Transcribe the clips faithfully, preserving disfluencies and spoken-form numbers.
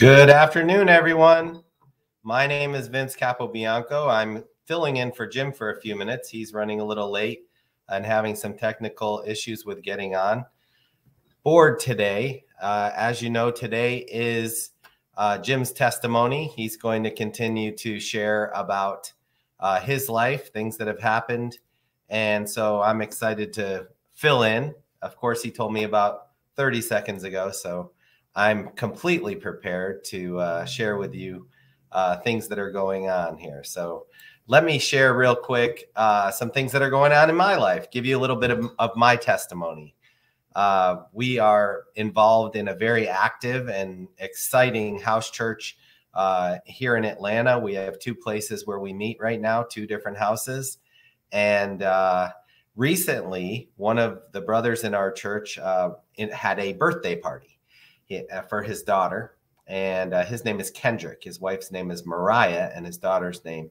Good afternoon, everyone. My name is Vince Capobianco. I'm filling in for Jim for a few minutes. He's running a little late and having some technical issues with getting on board today. Uh, as you know, today is uh, Jim's testimony. He's going to continue to share about uh, his life, things that have happened. And so I'm excited to fill in. Of course, he told me about thirty seconds ago, so I'm completely prepared to uh, share with you uh, things that are going on here. So let me share real quick uh, some things that are going on in my life, give you a little bit of, of my testimony. Uh, we are involved in a very active and exciting house church uh, here in Atlanta. We have two places where we meet right now, two different houses. And uh, recently, one of the brothers in our church uh, in, had a birthday party for his daughter, and uh, his name is Kendrick. His wife's name is Mariah, and his daughter's name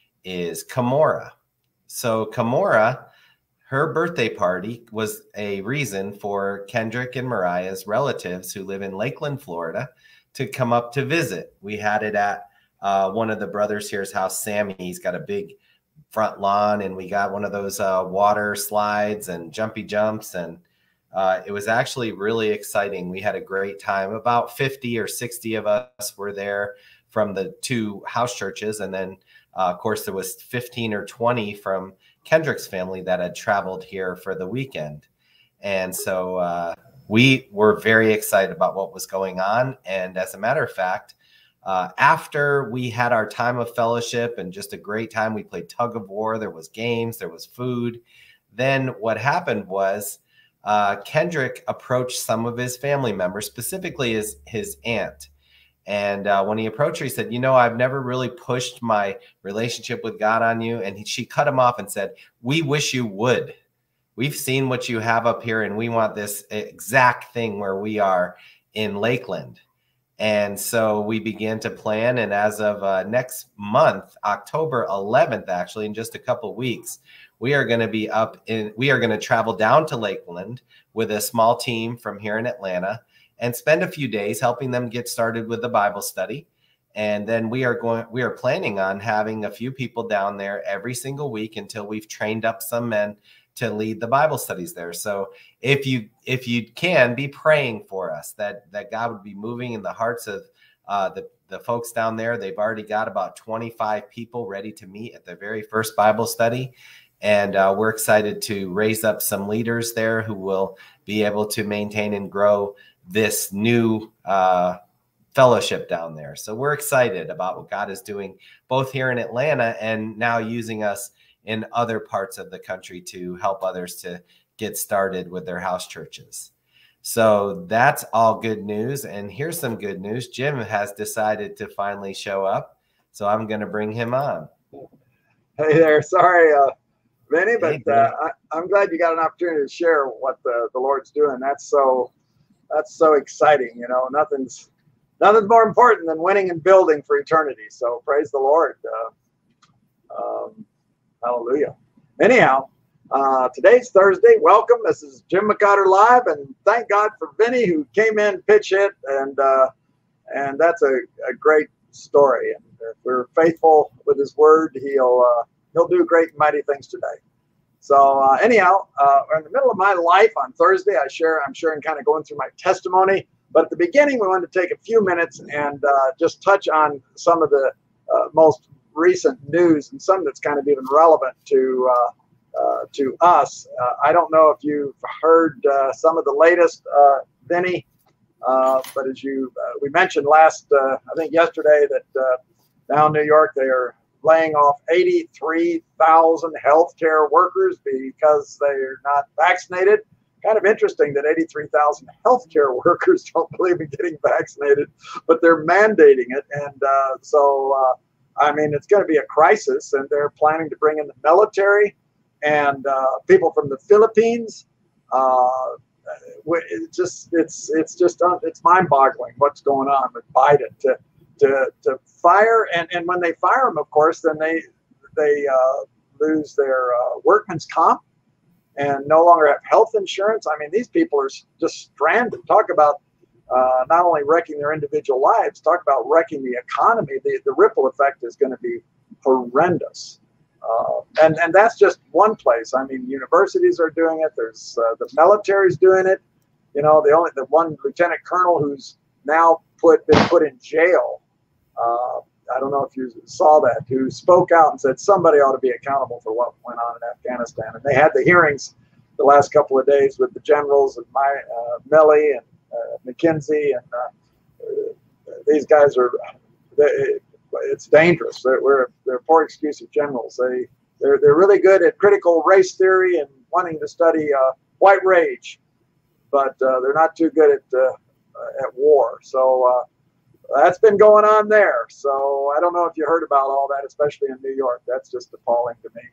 is Kamora. So Kamora, her birthday party was a reason for Kendrick and Mariah's relatives who live in Lakeland, Florida, to come up to visit. We had it at uh, one of the brothers here's house, Sammy. He's got a big front lawn, and we got one of those uh, water slides and jumpy jumps, and Uh, it was actually really exciting. We had a great time. About fifty or sixty of us were there from the two house churches. And then, uh, of course, there was fifteen or twenty from Kendrick's family that had traveled here for the weekend. And so uh, we were very excited about what was going on. And as a matter of fact, uh, after we had our time of fellowship and just a great time, we played tug of war. There was games, there was food. Then what happened was, Uh, Kendrick approached some of his family members, specifically his, his aunt. And uh, when he approached her, he said, you know, I've never really pushed my relationship with God on you. And he, she cut him off and said, we wish you would. We've seen what you have up here, and we want this exact thing where we are in Lakeland. And so we began to plan. And as of uh, next month, October eleventh, actually, in just a couple of weeks, we are going to be up in, we are going to travel down to Lakeland with a small team from here in Atlanta and spend a few days helping them get started with the Bible study. And then we are going, we are planning on having a few people down there every single week until we've trained up some men to lead the Bible studies there. So if you, if you can, be praying for us that, that God would be moving in the hearts of uh, the, the folks down there. They've already got about twenty-five people ready to meet at the very first Bible study. And uh, we're excited to raise up some leaders there who will be able to maintain and grow this new uh, fellowship down there. So we're excited about what God is doing both here in Atlanta and now using us in other parts of the country to help others to get started with their house churches. So that's all good news. And here's some good news. Jim has decided to finally show up. So I'm going to bring him on. Hey there. Sorry, uh, Vinny, but uh, I, I'm glad you got an opportunity to share what the, the Lord's doing. That's so that's so exciting. You know, nothing's nothing's more important than winning and building for eternity. So praise the Lord. Uh, um, hallelujah. Anyhow, uh, today's Thursday. Welcome. This is Jim McCotter Live, and thank God for Vinny who came in, pitch hit, and uh, and that's a, a great story. And if we're faithful with His Word, He'll. Uh, He'll do great and mighty things today. So uh, anyhow, uh, in the middle of my life on Thursday, I share, I'm sharing kind of going through my testimony. But at the beginning, we wanted to take a few minutes and uh, just touch on some of the uh, most recent news and some that's kind of even relevant to uh, uh, to us. Uh, I don't know if you've heard uh, some of the latest, uh, Vinny, uh, but as you uh, we mentioned last, uh, I think yesterday, that uh, now in New York they are laying off eighty-three thousand healthcare workers because they're not vaccinated. Kind of interesting that eighty-three thousand healthcare workers don't believe in getting vaccinated, but they're mandating it. And uh, so, uh, I mean, it's going to be a crisis, and they're planning to bring in the military and uh, people from the Philippines. Uh, it's just, it's, it's just, uh, it's mind-boggling what's going on with Biden to, to, to fire. And, and when they fire them, of course, then they, they uh, lose their uh, workman's comp and no longer have health insurance. I mean, these people are just stranded. Talk about uh, not only wrecking their individual lives, talk about wrecking the economy. The, the ripple effect is going to be horrendous. Uh, and, and that's just one place. I mean, universities are doing it. There's uh, the military's doing it. You know, the only the one lieutenant colonel who's now put been put in jail. Uh, I don't know if you saw that, who spoke out and said somebody ought to be accountable for what went on in Afghanistan. And they had the hearings the last couple of days with the generals and my uh, Milley and uh, McKenzie, and uh, uh, these guys are. They, it's dangerous. They're, we're, they're poor excuse of generals. They they're they're really good at critical race theory and wanting to study uh, white rage, but uh, they're not too good at uh, at war. So. Uh, That's been going on there. So I don't know if you heard about all that, especially in New York. That's just appalling to me.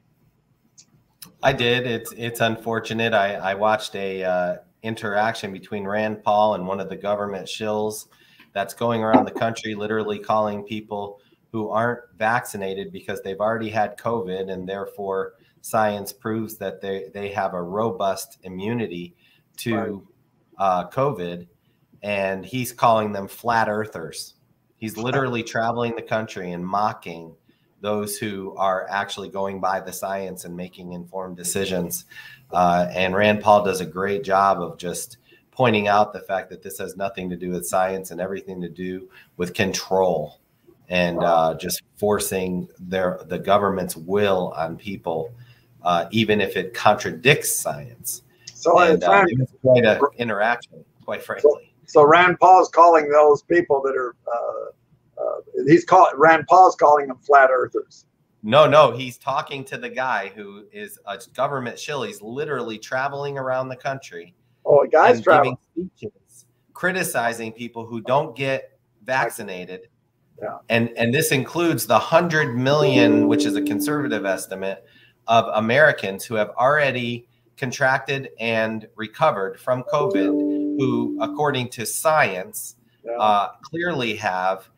I did. It's it's unfortunate. I, I watched a uh, interaction between Rand Paul and one of the government shills that's going around the country, literally calling people who aren't vaccinated because they've already had COVID, and therefore science proves that they, they have a robust immunity to right. uh, COVID. And he's calling them flat earthers. He's literally traveling the country and mocking those who are actually going by the science and making informed decisions. Uh, and Rand Paul does a great job of just pointing out the fact that this has nothing to do with science and everything to do with control and uh, just forcing their the government's will on people, uh, even if it contradicts science. So and, uh, uh, it's quite an interaction, quite frankly. So Rand Paul's calling those people that are, uh, uh, he's call, Rand Paul's calling them flat earthers. No, no, he's talking to the guy who is a government shill. He's literally traveling around the country. Oh, a guy's traveling. Giving speeches, criticizing people who don't get vaccinated. Yeah. And, and this includes the one hundred million, which is a conservative estimate, of Americans who have already contracted and recovered from COVID, who, according to science, yeah. uh, clearly have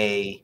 a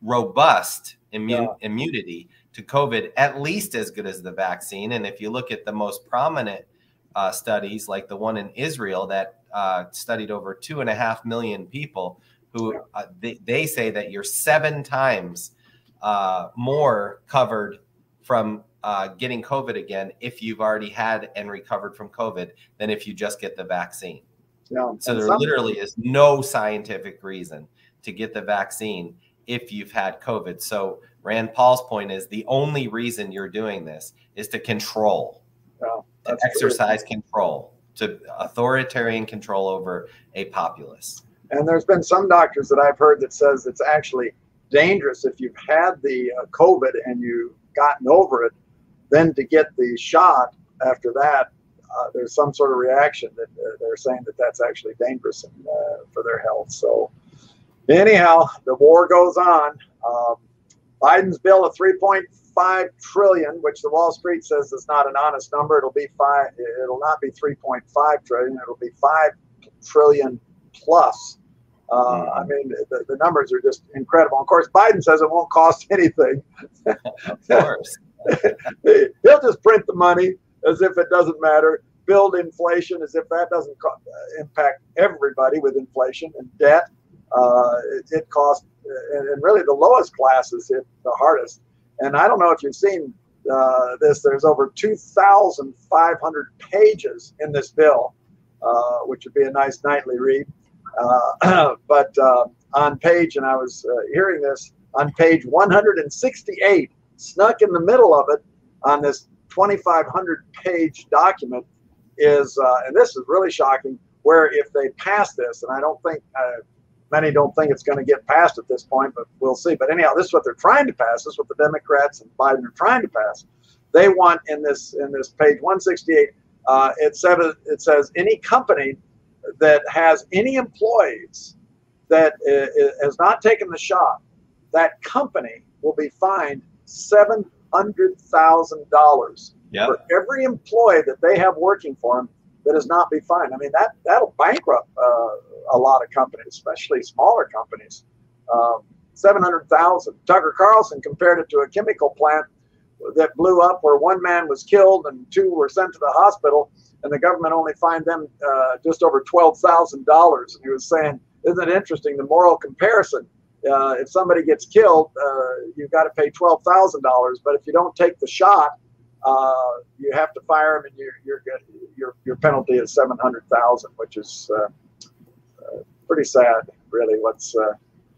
robust immune, yeah. immunity to COVID, at least as good as the vaccine. And if you look at the most prominent uh, studies, like the one in Israel that uh, studied over two and a half million people, who yeah. uh, they, they say that you're seven times uh, more covered from Uh, getting COVID again if you've already had and recovered from COVID than if you just get the vaccine. Yeah. So there literally is no scientific reason to get the vaccine if you've had COVID. So Rand Paul's point is the only reason you're doing this is to control, yeah, to exercise true. control, to authoritarian control over a populace. And there's been some doctors that I've heard that says it's actually dangerous if you've had the uh, COVID and you've gotten over it, then to get the shot after that, uh, there's some sort of reaction that uh, they're saying that that's actually dangerous and, uh, for their health. So anyhow, the war goes on. Um, Biden's bill of three point five trillion, which the Wall Street says is not an honest number. It'll be five. It'll not be three point five trillion. It'll be five trillion plus. Uh, mm-hmm. I mean, the, the numbers are just incredible. Of course, Biden says it won't cost anything. Of course. He'll just print the money as if it doesn't matter, build inflation as if that doesn't co- impact everybody with inflation and debt. Uh, it, it costs, and, and really the lowest classes hit the hardest. And I don't know if you've seen uh, this, there's over two thousand five hundred pages in this bill, uh, which would be a nice nightly read. Uh, but uh, on page, and I was uh, hearing this, on page one hundred sixty-eight, snuck in the middle of it on this twenty-five hundred page document is, uh, and this is really shocking, where if they pass this, and I don't think, uh, many don't think it's going to get passed at this point, but we'll see. But anyhow, this is what they're trying to pass. This is what the Democrats and Biden are trying to pass. They want in this in this page one sixty-eight, uh, it, said, it says any company that has any employees that uh, has not taken the shot, that company will be fined seven hundred thousand dollars yep. for every employee that they have working for them that is not be fined. I mean, that, that'll bankrupt uh, a lot of companies, especially smaller companies. Um, seven hundred thousand dollars. Tucker Carlson compared it to a chemical plant that blew up where one man was killed and two were sent to the hospital, and the government only fined them uh, just over twelve thousand dollars. And he was saying, isn't it interesting, the moral comparison? Uh, if somebody gets killed, uh, you've got to pay twelve thousand dollars, but if you don't take the shot, uh, you have to fire him, and you're, you're good. Your, your penalty is seven hundred thousand dollars, which is uh, uh, pretty sad, really, what's uh,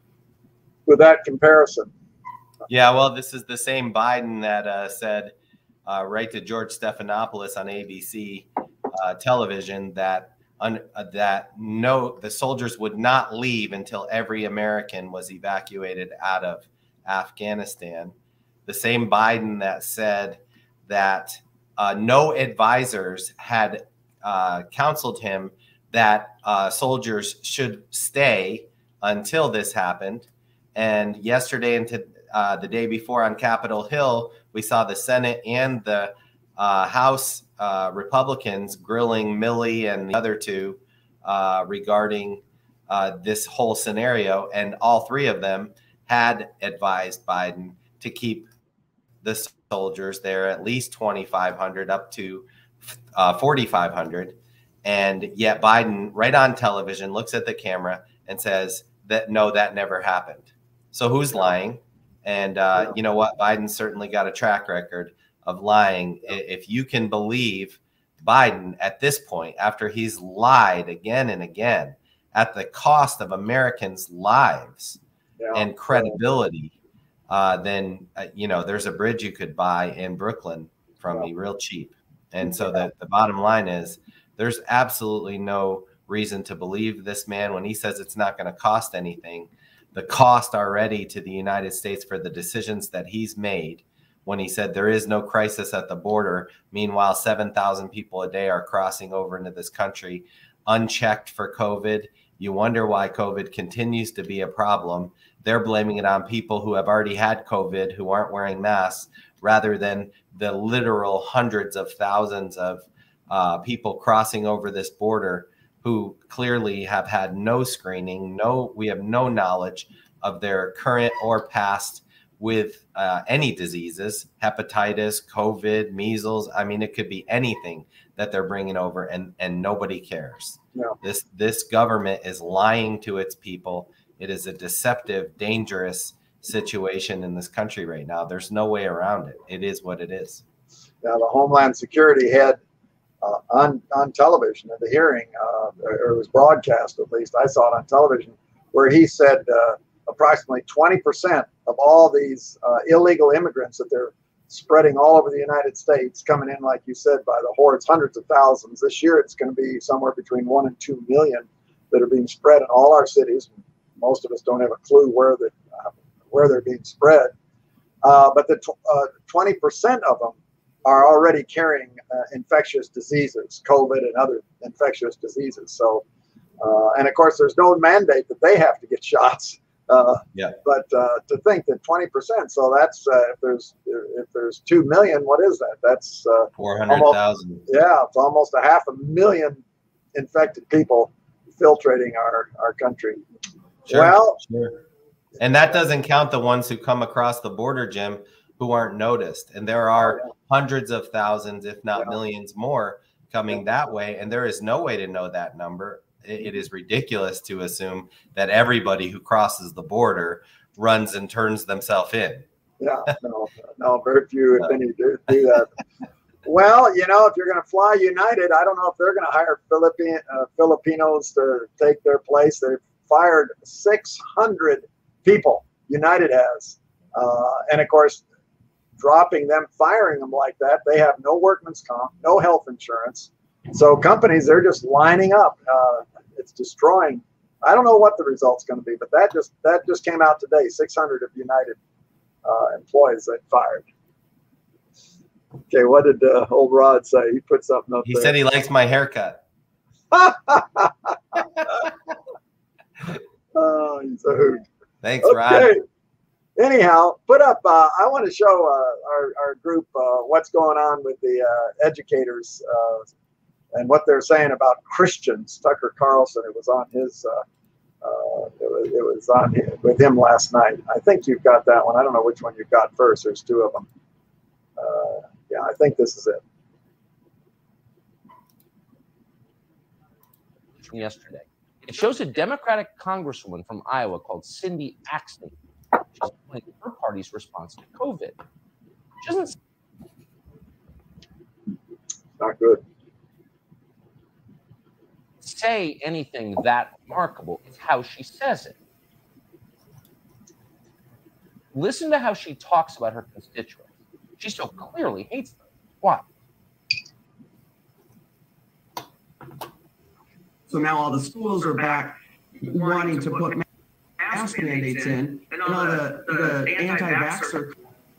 with that comparison. Yeah, well, this is the same Biden that uh, said uh, right to George Stephanopoulos on A B C uh, television that un, uh, that no, the soldiers would not leave until every American was evacuated out of Afghanistan. The same Biden that said that uh, no advisors had uh, counseled him that uh, soldiers should stay until this happened. And yesterday and to, uh, the day before on Capitol Hill, we saw the Senate and the uh, House uh, Republicans grilling Milley and the other two uh, regarding uh, this whole scenario. And all three of them had advised Biden to keep the soldiers there, at least twenty-five hundred up to uh, forty-five hundred. And yet Biden, right on television, looks at the camera and says that, no, that never happened. So who's lying? And uh, you know what? Biden certainly got a track record of lying. If you can believe Biden at this point, after he's lied again and again at the cost of Americans' lives yeah. and credibility, uh, then, uh, you know, there's a bridge you could buy in Brooklyn from yeah. me real cheap. And so the, the bottom line is there's absolutely no reason to believe this man when he says it's not going to cost anything. The cost already to the United States for the decisions that he's made when he said there is no crisis at the border. Meanwhile, seven thousand people a day are crossing over into this country unchecked for COVID. You wonder why COVID continues to be a problem. They're blaming it on people who have already had COVID, who aren't wearing masks, rather than the literal hundreds of thousands of uh, people crossing over this border who clearly have had no screening. No, we have no knowledge of their current or past with uh, any diseases, hepatitis, COVID, measles. I mean, it could be anything that they're bringing over, and, and nobody cares. No. This, this government is lying to its people. It is a deceptive, dangerous situation in this country right now. There's no way around it. It is what it is. Now, the Homeland Security head uh, on, on television at the hearing, uh, or it was broadcast, at least I saw it on television, where he said uh, approximately twenty percent of all these uh, illegal immigrants that they're spreading all over the United States, coming in, like you said, by the hordes, hundreds of thousands. This year, it's going to be somewhere between one and two million that are being spread in all our cities. Most of us don't have a clue where the uh, where they're being spread, uh, but the twenty percent of them are already carrying uh, infectious diseases, COVID and other infectious diseases. So, uh, and of course, there's no mandate that they have to get shots. Uh, yeah. But uh, to think that twenty percent, so that's uh, if there's if there's two million, what is that? That's uh, four hundred thousand. Yeah, it's almost a half a million infected people infiltrating our our country. Sure, well, sure. And that doesn't count the ones who come across the border, Jim, who aren't noticed. And there are yeah. hundreds of thousands, if not yeah. millions more coming yeah. that way. And there is no way to know that number. It is ridiculous to assume that everybody who crosses the border runs and turns themselves in. Yeah, no, no, very few, if any, do, do that. Well, you know, if you're going to fly United, I don't know if they're going to hire Philippine, uh, Filipinos to take their place. They've fired six hundred people, United has. Uh, and, of course, dropping them, firing them like that, they have no workman's comp, no health insurance. So companies, they're just lining up. Uh, it's destroying. I don't know what the result's going to be, but that just that just came out today. six hundred of United uh, employees they fired. Okay, what did uh, old Rod say? He put something up he there. He said he likes my haircut. Oh, he's a hoot. Thanks, okay. Rod. Anyhow, put up, uh, I want to show uh, our, our group uh, what's going on with the uh, educators uh, and what they're saying about Christians. Tucker Carlson, it was on his, uh, uh, it, was, it was on his, with him last night. I think you've got that one. I don't know which one you've got first. There's two of them. Uh, yeah, I think this is it. From yesterday. It shows a Democratic congresswoman from Iowa called Cindy Axne. She's explaining her party's response to COVID. She doesn't Not good. say anything that remarkable. It's how she says it. Listen to how she talks about her constituents. She so clearly hates them. Why? So now all the schools are back wanting to put mask mandates in, and all the, the anti-vaxxer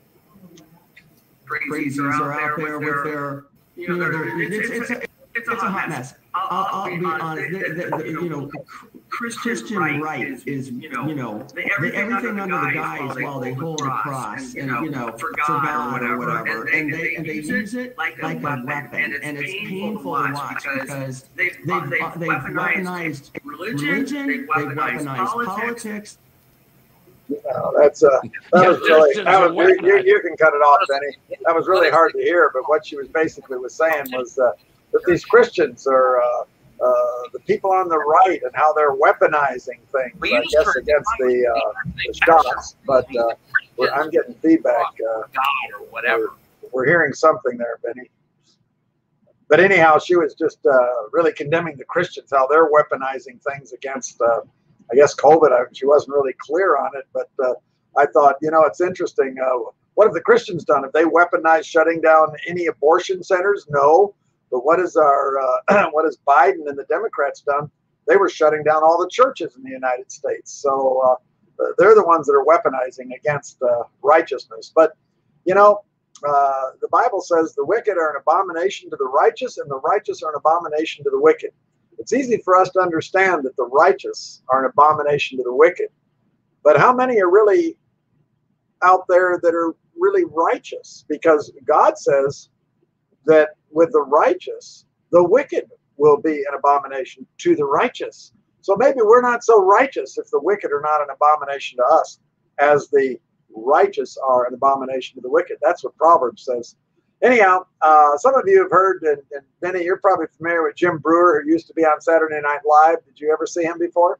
crazies are out there with their, you know, their, it's, it's, a, it's a hot mess. I'll, I'll be honest, the, the, the, you know, Christian right is, you know, the, everything under the guise while they hold a cross and, you know, for God or whatever, and they and they use it like a weapon, and it's painful to watch because they've they've weaponized religion, they've weaponized politics. No, that's uh, that was really that was you, you can cut it off, Benny. That was really hard to hear, but what she was basically was saying was uh, that these Christians are uh, uh, the people on the right and how they're weaponizing things, I guess, against the, uh, the shots. But uh, we're, I'm getting feedback. Uh, or whatever. We're, we're hearing something there, Benny. But anyhow, she was just uh, really condemning the Christians, how they're weaponizing things against, uh, I guess, COVID. I, she wasn't really clear on it, but uh, I thought, you know, it's interesting. Uh, what have the Christians done? Have they weaponized shutting down any abortion centers? No. But what is our uh, what has Biden and the Democrats done? They were shutting down all the churches in the United States. So uh, they're the ones that are weaponizing against uh, righteousness. But, you know, uh, the Bible says the wicked are an abomination to the righteous and the righteous are an abomination to the wicked. It's easy for us to understand that the righteous are an abomination to the wicked. But how many are really out there that are really righteous? Because God says that with the righteous, the wicked will be an abomination to the righteous. So maybe we're not so righteous if the wicked are not an abomination to us as the righteous are an abomination to the wicked. That's what Proverbs says. Anyhow, uh, some of you have heard, and, and Benny, you're probably familiar with Jim Brewer, who used to be on Saturday Night Live. Did you ever see him before?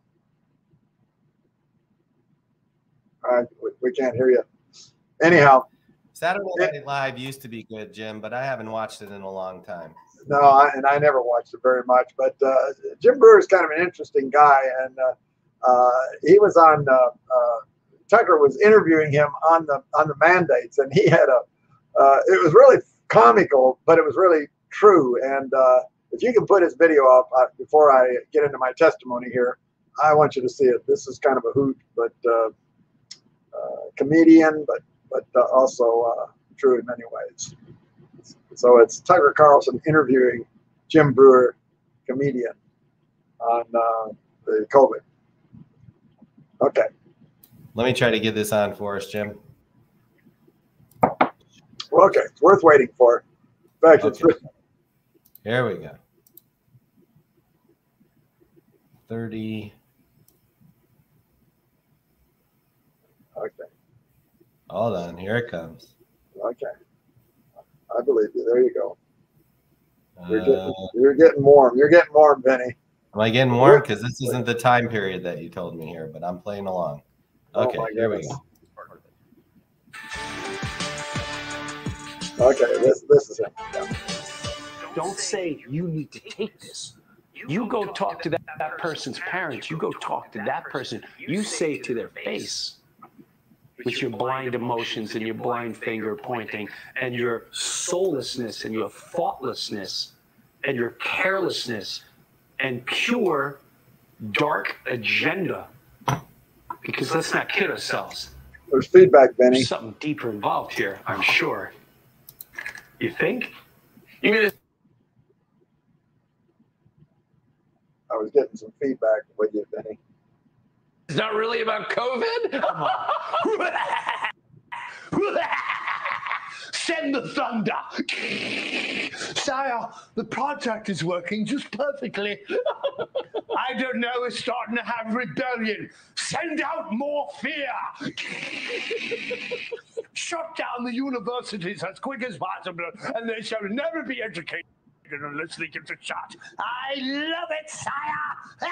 All right, we, we can't hear you. Anyhow. Saturday Night Live used to be good, Jim, but I haven't watched it in a long time. No, I, and I never watched it very much. But uh, Jim Brewer is kind of an interesting guy, and uh, uh, he was on. Uh, uh, Tucker was interviewing him on the on the mandates, and he had a. Uh, it was really comical, but it was really true. And uh, if you can put his video up uh, before I get into my testimony here, I want you to see it. This is kind of a hoot, but uh, uh, comedian, but. but uh, also uh, true in many ways. So it's Tucker Carlson interviewing Jim Brewer, comedian, on uh, the COVID. Okay. Let me try to get this on for us, Jim. Well, okay, it's worth waiting for. In fact, okay. it's Here we go. thirty. Okay. Hold on, here it comes. Okay. I believe you. There you go. You're, Uh, getting, you're getting warm. You're getting warm, Benny. Am I getting warm? Because this isn't the time period that you told me here, but I'm playing along. Okay, Oh, here we goodness. go. Okay, this this is it. Yeah. Don't say you need to take this. You go talk to that, that person's parents. You go talk to that person. You say to their face, with your blind emotions and your blind finger pointing and your soullessness and your thoughtlessness and your carelessness and pure dark agenda. Because let's not kid ourselves. There's feedback, Benny. There's something deeper involved here, I'm sure. You think? You mean I was getting some feedback with you, Benny. it's not really about COVID? Send the thunder. Sire, the project is working just perfectly. I don't know, we're starting to have rebellion. Send out more fear. Shut down down the universities as quick as possible, and they shall never be educated unless they get a shot. I love it, sire.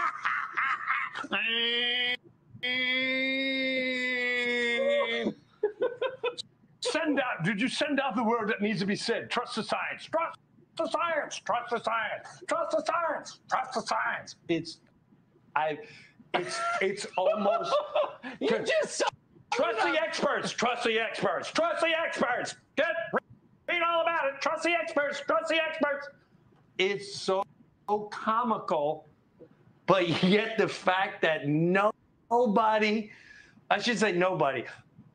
Send out. Did you send out the word that needs to be said? Trust the science. Trust the science. Trust the science. Trust the science. Trust the science. It's, I, it's, it's almost. You just trust the experts. Trust the experts. Trust the experts. Get read all about it. Trust the experts. Trust the experts. It's so, so comical, but yet the fact that no, nobody, I should say nobody.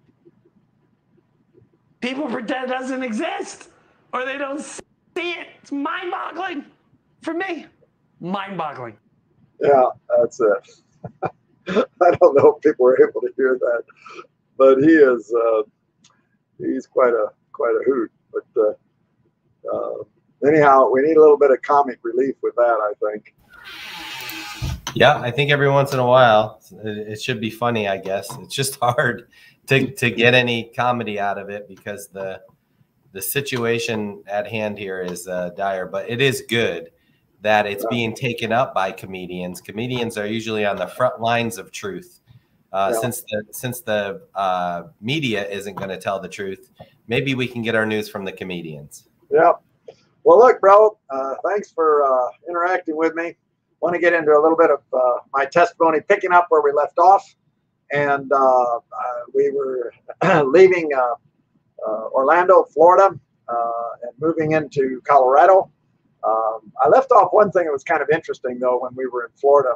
People pretend it doesn't exist, or they don't see it. It's mind-boggling for me. Mind-boggling. Yeah, that's it. I don't know if people were able to hear that, but he is uh, he's quite a quite a hoot. But uh, uh, anyhow, we need a little bit of comic relief with that, I think. Yeah, I think every once in a while it, it should be funny. I guess it's just hard to to get any comedy out of it because the the situation at hand here is uh, dire. But it is good that it's being taken up by comedians. Comedians are usually on the front lines of truth. Uh, yeah. Since the since the uh, media isn't going to tell the truth, maybe we can get our news from the comedians. Yeah. Well, look, bro. Uh, thanks for uh, interacting with me. Want to get into a little bit of uh, my testimony, picking up where we left off, and uh, uh, we were leaving uh, uh, Orlando, Florida, uh, and moving into Colorado. Um, I left off one thing that was kind of interesting, though, when we were in Florida.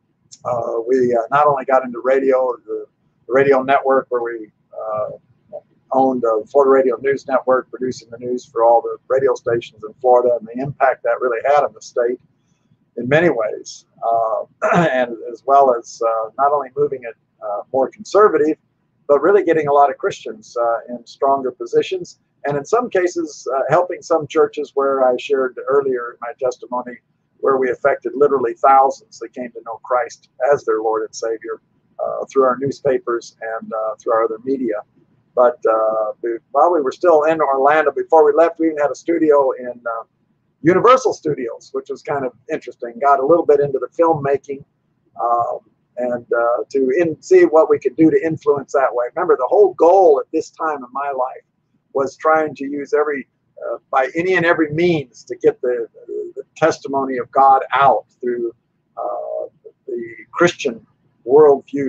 Uh, we uh, not only got into radio, the, the radio network where we uh, owned the Florida Radio News Network, producing the news for all the radio stations in Florida, and the impact that really had on the state in many ways, uh, and as well as uh, not only moving it uh, more conservative, but really getting a lot of Christians uh, in stronger positions. And in some cases, uh, helping some churches where I shared earlier in my testimony, where we affected literally thousands that came to know Christ as their Lord and Savior uh, through our newspapers and uh, through our other media. But uh, while we were still in Orlando, before we left, we even had a studio in uh, Universal Studios, which was kind of interesting. Got a little bit into the filmmaking um, and uh, to in, see what we could do to influence that way. Remember, the whole goal at this time in my life was trying to use every, uh, by any and every means to get the, the testimony of God out through uh, the Christian worldview,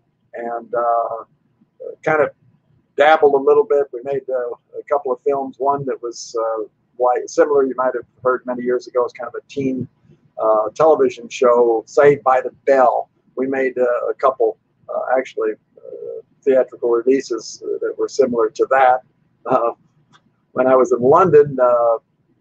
and uh, kind of dabbled a little bit. We made uh, a couple of films, one that was uh, like, similar, you might have heard many years ago, it's kind of a teen uh, television show, Saved by the Bell. We made uh, a couple, uh, actually, uh, theatrical releases that were similar to that. Uh, when I was in London, uh,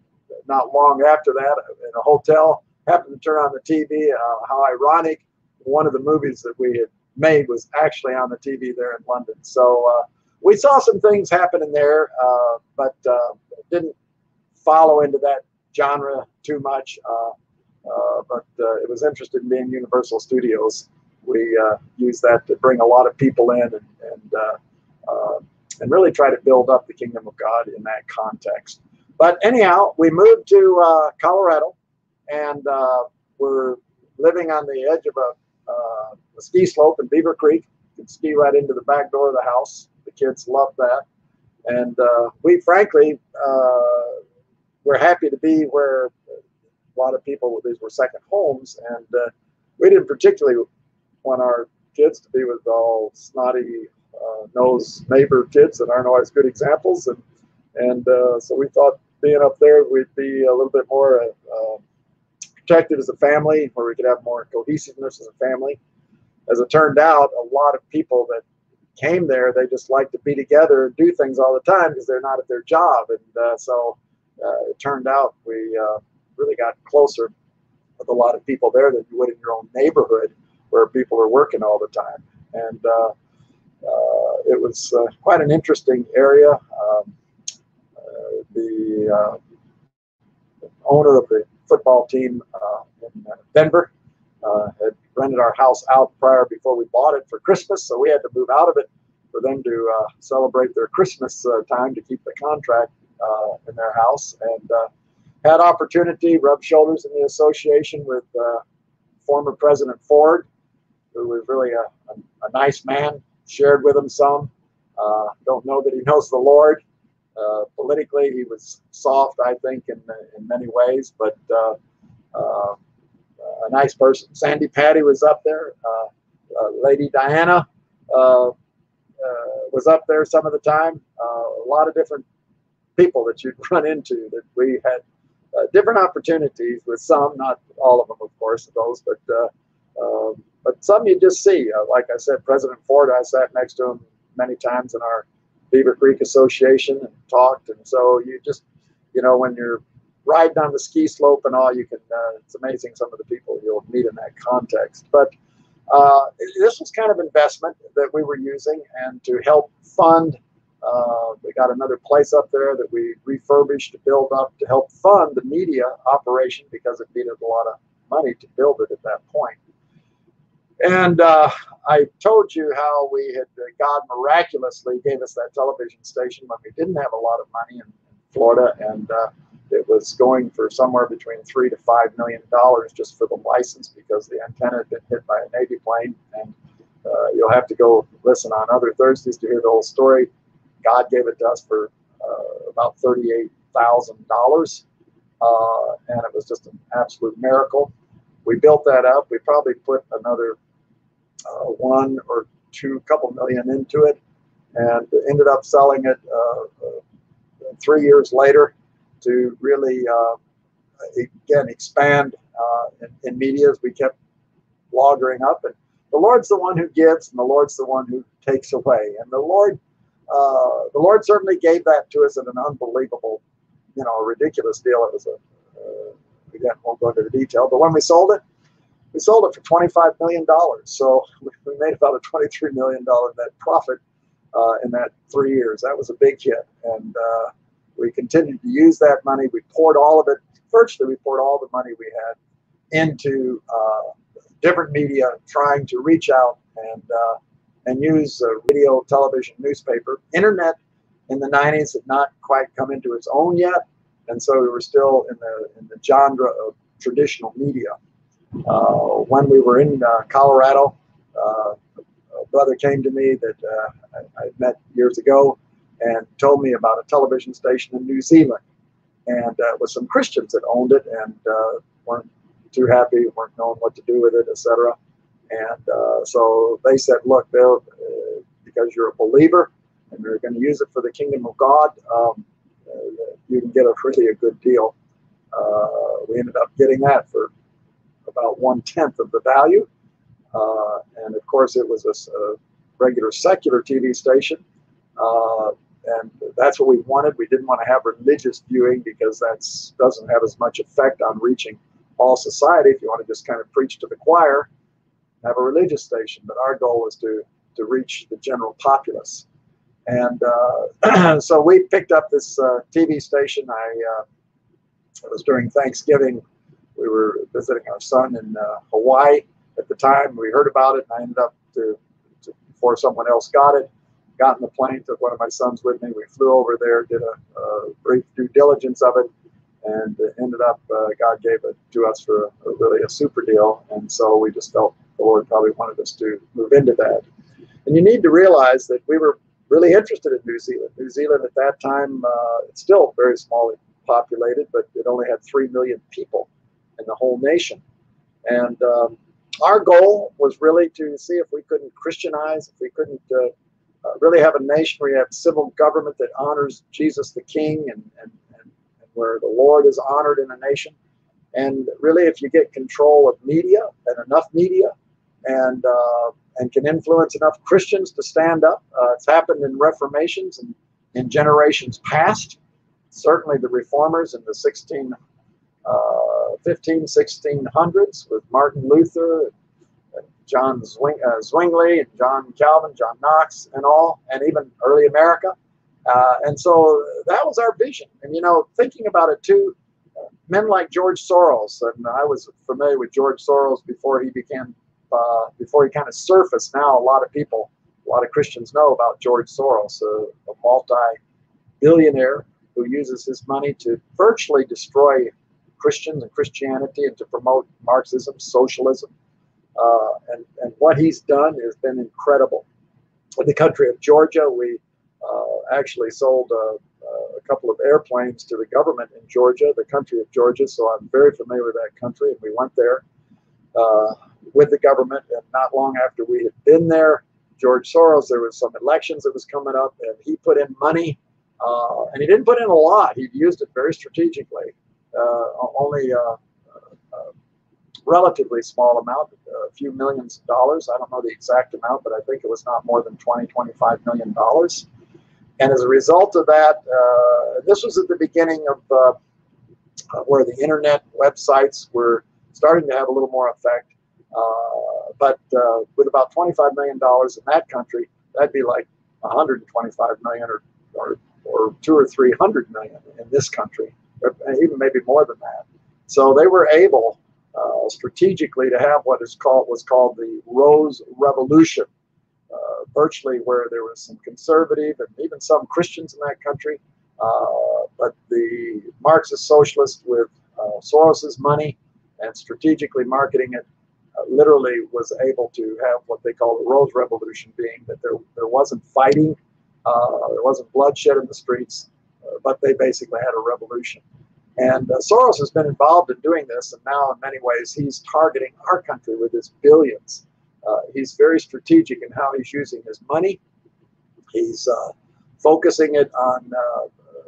not long after that, in a hotel, happened to turn on the T V. Uh, how ironic! One of the movies that we had made was actually on the T V there in London. So uh, we saw some things happening there, uh, but uh, didn't follow into that genre too much. Uh, uh, but uh, it was interested in being Universal Studios. We uh, used that to bring a lot of people in and. and uh, uh, and really try to build up the kingdom of God in that context. But anyhow, we moved to uh, Colorado, and uh, we're living on the edge of a, uh, a ski slope in Beaver Creek. You can ski right into the back door of the house. The kids love that. And uh, we, frankly, uh, we're happy to be where a lot of people, these were second homes, and uh, we didn't particularly want our kids to be with all snotty, Uh, nose neighbor kids that aren't always good examples, and and uh, so we thought being up there we'd be a little bit more uh, protected as a family, where we could have more cohesiveness as a family. As it turned out, a lot of people that came there, they just like to be together and do things all the time because they're not at their job, and uh, so uh, it turned out we uh, really got closer with a lot of people there than you would in your own neighborhood, where people are working all the time. And uh, Uh, it was uh, quite an interesting area. Um, uh, the uh, owner of the football team uh, in uh, Denver uh, had rented our house out prior before we bought it for Christmas, so we had to move out of it for them to uh, celebrate their Christmas uh, time to keep the contract uh, in their house, and uh, had opportunity, rubbed shoulders in the association with uh, former President Ford, who was really a, a, a nice man, shared with him some. Uh, don't know that he knows the Lord. Uh, politically, he was soft, I think, in, in many ways, but uh, uh, a nice person. Sandy Patty was up there. Uh, uh, Lady Diana uh, uh, was up there some of the time. Uh, a lot of different people that you'd run into that we had uh, different opportunities with some, not all of them, of course, those, but uh, uh, but some you just see. Uh, like I said, President Ford, I sat next to him many times in our Beaver Creek Association and talked, and so you just, you know, when you're riding on the ski slope and all, you can, uh, it's amazing some of the people you'll meet in that context. But uh, this was kind of investment that we were using, and to help fund, uh, we got another place up there that we refurbished to build up to help fund the media operation, because it needed a lot of money to build it at that point. And uh, I told you how we had, uh, God miraculously gave us that television station when we didn't have a lot of money in, in Florida, and uh, it was going for somewhere between three to five million dollars just for the license, because the antenna had been hit by a Navy plane. And uh, you'll have to go listen on other Thursdays to hear the whole story. God gave it to us for uh, about thirty-eight thousand dollars, uh, and it was just an absolute miracle. We built that up. We probably put another uh, one or two couple million into it, and ended up selling it uh, uh, three years later to really, uh, again, expand uh, in, in media as we kept loggering up. And the Lord's the one who gives, and the Lord's the one who takes away. And the Lord, uh, the Lord certainly gave that to us at an unbelievable, you know, a ridiculous deal. It was a, uh, again, won't go into the detail, but when we sold it, we sold it for twenty-five million dollars. So we made about a twenty-three million dollars net profit uh, in that three years. That was a big hit. And uh, we continued to use that money. We poured all of it, virtually we poured all the money we had into uh, different media, trying to reach out and uh, and use uh, radio, television, newspaper. Internet in the nineties had not quite come into its own yet, and so we were still in the in the genre of traditional media. Uh, when we were in uh, Colorado, uh, a brother came to me that uh, I, I met years ago and told me about a television station in New Zealand, and uh, with some Christians that owned it and uh, weren't too happy, weren't knowing what to do with it, et cetera. And uh, so they said, look, Bill, uh, because you're a believer and you're going to use it for the kingdom of God, um, uh, you can get a really a good deal. Uh, we ended up getting that for about one-tenth of the value. Uh, and of course, it was a, a regular secular T V station. Uh, and that's what we wanted. We didn't want to have religious viewing, because that doesn't have as much effect on reaching all society. If you want to just kind of preach to the choir, have a religious station. But our goal was to, to reach the general populace. And uh, so we picked up this uh, T V station. I uh, it was during Thanksgiving. We were visiting our son in uh, Hawaii at the time. We heard about it, and I ended up to, to before someone else got it, got in the plane, took one of my sons with me. We flew over there, did a, a brief due diligence of it, and ended up, uh, God gave it to us for a, a really a super deal. And so we just felt the Lord probably wanted us to move into that. And you need to realize that we were really interested in New Zealand. New Zealand at that time, uh, it's still very small populated, but it only had three million people in the whole nation. And um, our goal was really to see if we couldn't Christianize, if we couldn't uh, uh, really have a nation where you have civil government that honors Jesus the King, and, and, and, and where the Lord is honored in a nation. And really, if you get control of media, and enough media, and uh, and can influence enough Christians to stand up. Uh, it's happened in reformations and in generations past. Certainly the reformers in the sixteen, uh, fifteen, sixteen hundreds with Martin Luther, and John Zwing, uh, Zwingli, and John Calvin, John Knox, and all, and even early America. Uh, and so that was our vision. And, you know, thinking about it too, uh, men like George Soros, and I was familiar with George Soros before he became Uh, before he kind of surfaced. Now a lot of people a lot of Christians know about George Soros, a, a multi-billionaire who uses his money to virtually destroy Christians and Christianity and to promote Marxism, socialism. Uh, and, and what he's done has been incredible. In the country of Georgia, we uh, actually sold a, a couple of airplanes to the government in Georgia, the country of Georgia, so I'm very familiar with that country, and we went there uh, with the government, and not long after we had been there, George Soros, there was some elections that was coming up, and he put in money, uh, and he didn't put in a lot. He used it very strategically, uh, only a, a relatively small amount, a few millions of dollars. I don't know the exact amount, but I think it was not more than twenty, twenty-five million dollars. And as a result of that, uh, this was at the beginning of uh, where the internet websites were starting to have a little more effect. Uh, but uh, with about twenty-five million dollars in that country, that'd be like one hundred twenty-five million or, or, or two or three hundred million in this country, or even maybe more than that. So they were able uh, strategically to have what is called was called the Rose Revolution, uh, virtually where there was some conservative and even some Christians in that country, uh, but the Marxist socialist with uh, Soros's money and strategically marketing it Uh, literally was able to have what they call the Rose Revolution, being that there, there wasn't fighting, uh, there wasn't bloodshed in the streets, uh, but they basically had a revolution. And uh, Soros has been involved in doing this, and now in many ways he's targeting our country with his billions. Uh, he's very strategic in how he's using his money. He's uh, focusing it on, uh,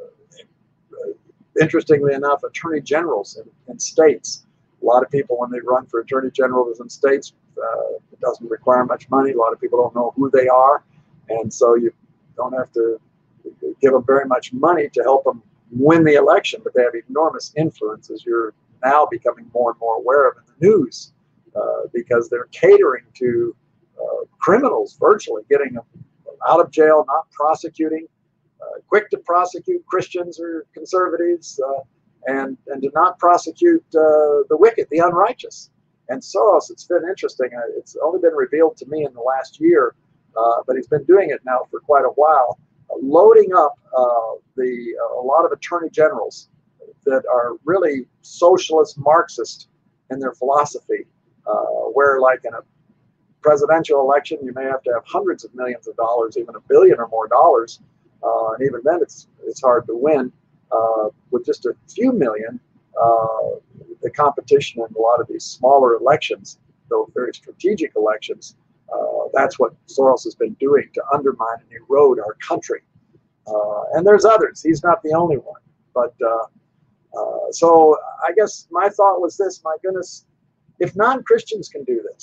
uh, interestingly enough, attorney generals in, in states. A lot of people, when they run for attorney generals in states, uh, it doesn't require much money. A lot of people don't know who they are, and so you don't have to give them very much money to help them win the election, but they have enormous influence, as you're now becoming more and more aware of in the news, uh, because they're catering to uh, criminals, virtually getting them out of jail, not prosecuting, uh, quick to prosecute Christians or conservatives, uh, and, and to not prosecute uh, the wicked, the unrighteous. And Soros, it's been interesting. It's only been revealed to me in the last year, uh, but he's been doing it now for quite a while, uh, loading up uh, the uh, a lot of attorney generals that are really socialist Marxist in their philosophy, uh, where like in a presidential election, you may have to have hundreds of millions of dollars, even a billion or more dollars, uh, and even then it's, it's hard to win. Uh, with just a few million, uh, the competition in a lot of these smaller elections, though very strategic elections, uh, that's what Soros has been doing to undermine and erode our country. Uh, and there's others. He's not the only one. But uh, uh, so I guess my thought was this: my goodness, if non-Christians can do this,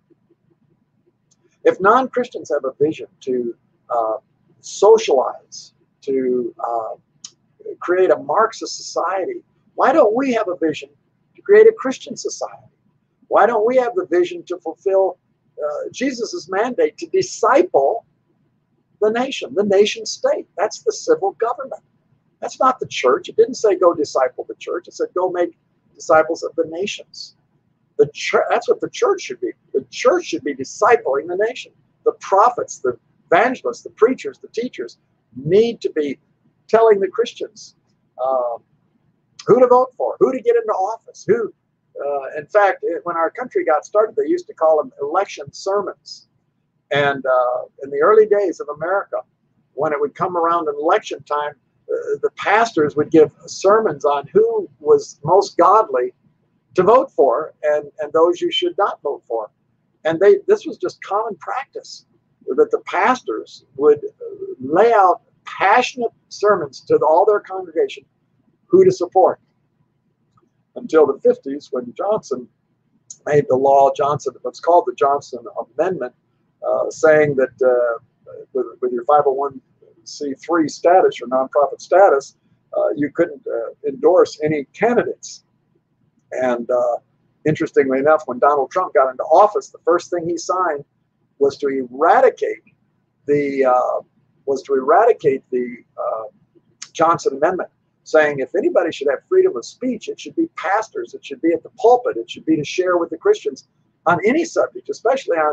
if non-Christians have a vision to uh, socialize, to uh, create a Marxist society, why don't we have a vision to create a Christian society? Why don't we have the vision to fulfill uh, Jesus's mandate to disciple the nation, the nation state? That's the civil government. That's not the church. It didn't say go disciple the church. It said go make disciples of the nations. The church, that's what the church should be. The church should be discipling the nation. The prophets, the evangelists, the preachers, the teachers need to be telling the Christians um, who to vote for, who to get into office, who. Uh, in fact, when our country got started, they used to call them election sermons. And uh, in the early days of America, when it would come around in election time, uh, the pastors would give sermons on who was most godly to vote for and, and those you should not vote for. And they this was just common practice, that the pastors would lay out passionate sermons to all their congregation who to support, until the fifties, when Johnson made the law, Johnson, what's called the Johnson Amendment, uh, saying that uh, with, with your five oh one c three status or nonprofit status, uh, you couldn't uh, endorse any candidates. And uh, interestingly enough, when Donald Trump got into office, the first thing he signed was to eradicate the uh, was to eradicate the uh, Johnson Amendment, saying if anybody should have freedom of speech, it should be pastors, it should be at the pulpit, it should be to share with the Christians on any subject, especially on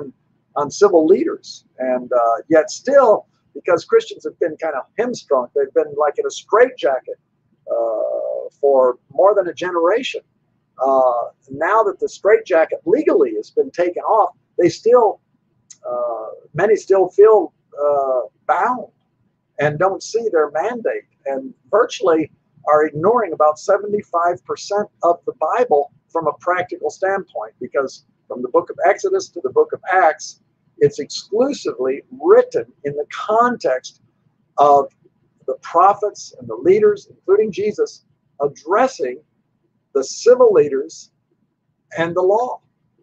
on civil leaders. And uh, yet still, because Christians have been kind of hamstrung, they've been like in a straitjacket uh, for more than a generation. Uh, now that the straitjacket legally has been taken off, they still, uh, many still feel uh, bound and don't see their mandate, and virtually are ignoring about seventy-five percent of the Bible from a practical standpoint, because from the book of Exodus to the book of Acts, it's exclusively written in the context of the prophets and the leaders, including Jesus, addressing the civil leaders and the law.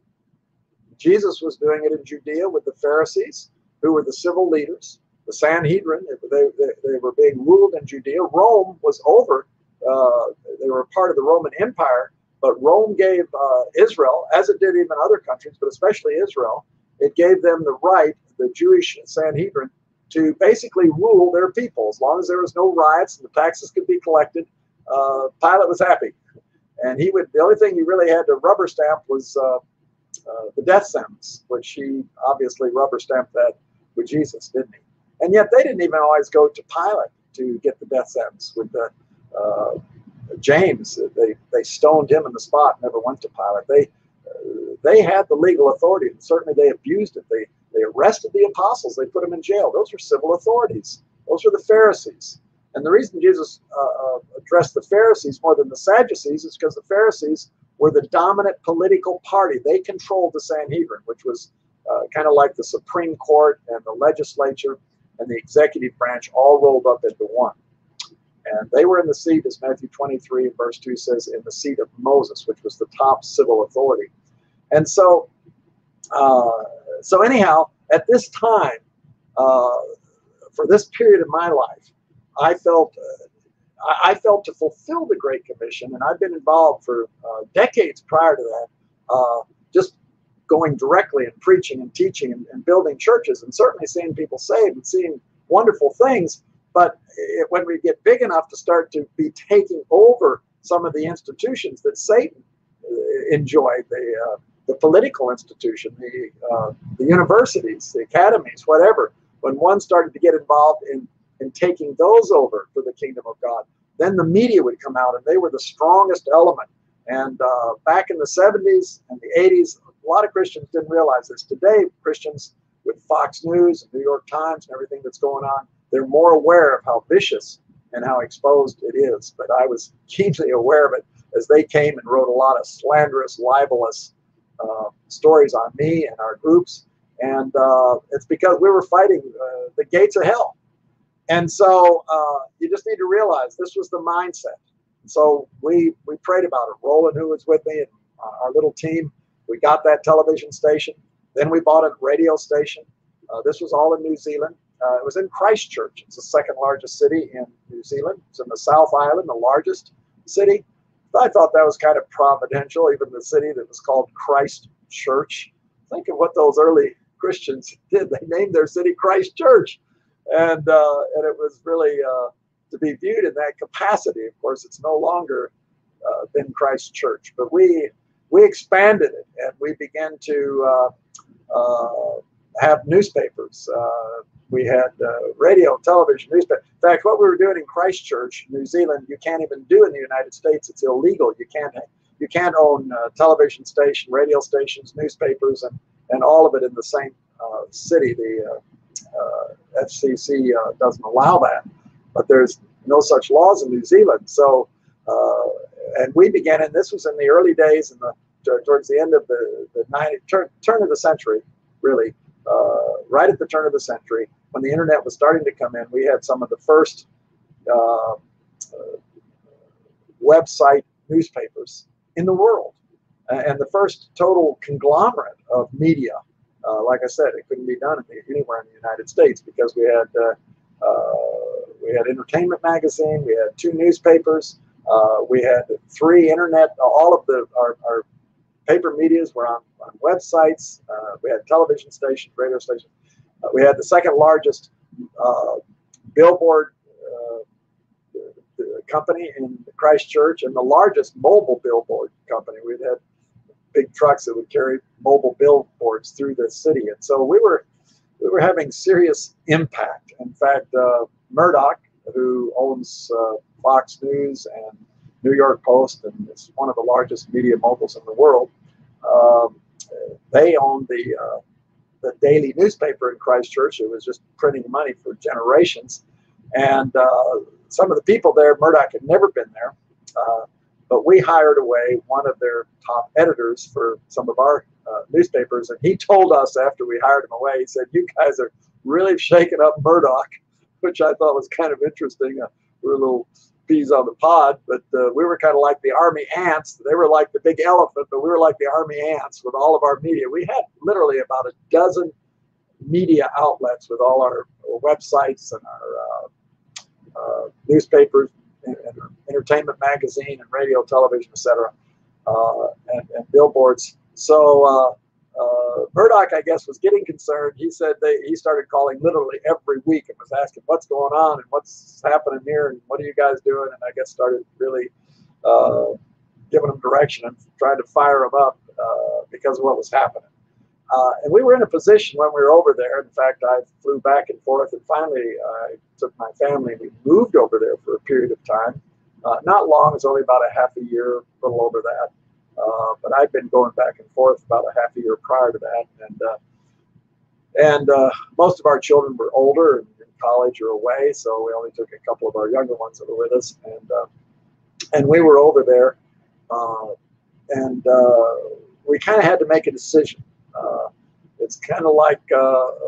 Jesus was doing it in Judea with the Pharisees, who were the civil leaders. The Sanhedrin, they, they, they were being ruled in Judea. Rome was over. Uh, they were part of the Roman Empire, but Rome gave uh, Israel, as it did even other countries, but especially Israel, it gave them the right, the Jewish Sanhedrin, to basically rule their people. As long as there was no riots and the taxes could be collected, uh, Pilate was happy. And he would, the only thing he really had to rubber stamp was uh, uh, the death sentence, which he obviously rubber stamped that with Jesus, didn't he? And yet they didn't even always go to Pilate to get the death sentence. With the, uh, James, they, they stoned him in the spot, never went to Pilate. They, uh, they had the legal authority, and certainly they abused it. They, they arrested the apostles. They put them in jail. Those were civil authorities. Those were the Pharisees. And the reason Jesus uh, uh, addressed the Pharisees more than the Sadducees is because the Pharisees were the dominant political party. They controlled the Sanhedrin, which was uh, kind of like the Supreme Court and the legislature and the executive branch all rolled up into one. And they were in the seat, as Matthew twenty-three, verse two says, in the seat of Moses, which was the top civil authority. And so, uh, so anyhow, at this time, uh, for this period of my life, I felt uh, I felt to fulfill the Great Commission, and I've been involved for uh, decades prior to that, uh, just going directly and preaching and teaching and, and building churches, and certainly seeing people saved and seeing wonderful things. But it, when we get big enough to start to be taking over some of the institutions that Satan uh, enjoyed, the uh, the political institution, the uh, the universities, the academies, whatever, when one started to get involved in in taking those over for the kingdom of God, then the media would come out, and they were the strongest element. And uh, back in the seventies and the eighties, a lot of Christians didn't realize this. Today, Christians with Fox News and New York Times and everything that's going on, they're more aware of how vicious and how exposed it is. But I was keenly aware of it as they came and wrote a lot of slanderous, libelous uh, stories on me and our groups. And uh, it's because we were fighting uh, the gates of hell. And so uh, you just need to realize this was the mindset. So we we prayed about it. Roland, who was with me, and uh, our little team, we got that television station. Then we bought a radio station. Uh, this was all in New Zealand. Uh, it was in Christchurch. It's the second largest city in New Zealand. It's in the South Island, the largest city. I thought that was kind of providential, even the city that was called Christchurch. Think of what those early Christians did. They named their city Christchurch. And uh, and it was really uh, to be viewed in that capacity. Of course, it's no longer uh, been Christchurch, but we we expanded it, and we began to uh, uh, have newspapers. Uh, we had uh, radio, television, newspaper. In fact, what we were doing in Christchurch, New Zealand, you can't even do in the United States. It's illegal. You can't you can't own uh, television station, radio stations, newspapers, and and all of it in the same uh, city. The uh, Uh, F C C uh, doesn't allow that, but there's no such laws in New Zealand. So, uh, and we began, and this was in the early days, in the towards the end of the the ninety, turn, turn of the century, really, uh, right at the turn of the century, when the internet was starting to come in. We had some of the first uh, uh, website newspapers in the world, and the first total conglomerate of media. Uh, like I said, it couldn't be done anywhere in the United States because we had uh, uh, we had Entertainment Magazine, we had two newspapers, uh, we had three internet. All of the our, our paper medias were on, on websites. Uh, we had television stations, radio stations. Uh, we had the second largest uh, billboard uh, company in Christchurch and the largest mobile billboard company. We had big trucks that would carry mobile billboards through the city. And so we were we were having serious impact. In fact, uh, Murdoch, who owns uh, Fox News and New York Post and is one of the largest media moguls in the world, um, they owned the uh, the daily newspaper in Christchurch. It was just printing money for generations. And uh, some of the people there, Murdoch had never been there, uh, but we hired away one of their top editors for some of our uh, newspapers. And he told us after we hired him away, he said, "You guys are really shaking up Murdoch," which I thought was kind of interesting. Uh, we were a little peas on the pod, but uh, we were kind of like the army ants. They were like the big elephant, but we were like the army ants with all of our media. We had literally about a dozen media outlets with all our websites and our uh, uh, newspapers and, and entertainment magazine and radio, television, et cetera, uh, and, and billboards. So uh, uh, Murdoch, I guess, was getting concerned. He said they, he started calling literally every week and was asking what's going on and what's happening here and what are you guys doing? And I guess started really uh, giving them direction and trying to fire them up uh, because of what was happening. Uh, and we were in a position when we were over there. In fact, I flew back and forth, and finally I took my family and we moved over there for a period of time. Uh, not long, it's only about a half a year, a little over that. Uh, but I'd been going back and forth about a half a year prior to that. And uh, and uh, most of our children were older and in college or away, so we only took a couple of our younger ones that were with us. And, uh, and we were over there, uh, and uh, we kind of had to make a decision. Uh, it's kind of like uh,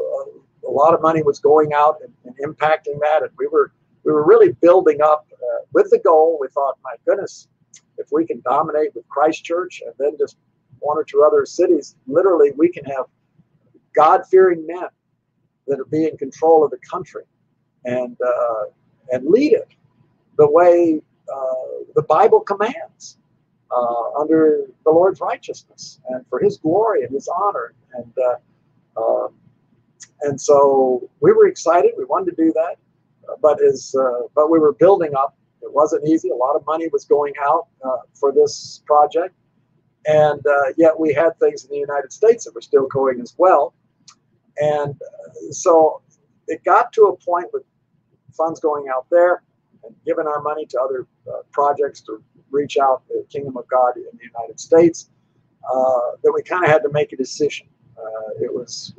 a lot of money was going out and, and impacting that, and we were we were really building up uh, with the goal. We thought, my goodness, if we can dominate with Christchurch and then just one or two other cities, literally we can have God-fearing men that are be in control of the country and uh, and lead it the way uh, the Bible commands. Uh, under the Lord's righteousness and for His glory and His honor, and uh, uh, and so we were excited. We wanted to do that, uh, but as uh, but we were building up. It wasn't easy. A lot of money was going out uh, for this project, and uh, yet we had things in the United States that were still going as well. And uh, so it got to a point with funds going out there and giving our money to other uh, projects to reach out the kingdom of God in the United States, uh, that we kind of had to make a decision. Uh, it was